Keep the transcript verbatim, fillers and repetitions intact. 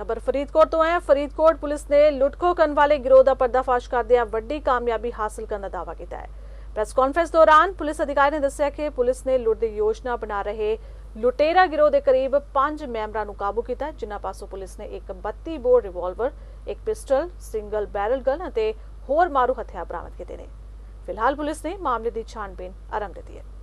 खबर फरीदकोट तो है। फरीदकोट पुलिस ने लुटखो करने वाले गिरोह का पर्दाफाश करदे वड्डी कामयाबी हासिल करने का दावा किया है। प्रेस कॉन्फ्रेंस दौरान पुलिस अधिकारी ने दस्सिया कि पुलिस ने लुट की योजना बना रहे लुटेरा गिरोह के करीब पांच मैंबरों को काबू किया, जिन्हां पासों पुलिस ने एक बत्ती बोर रिवॉल्वर, एक पिस्टल, सिंगल बैरल गन और होर मारू हथियार बरामद किए हैं। फिलहाल पुलिस ने मामले की छानबीन आरंभ दी है।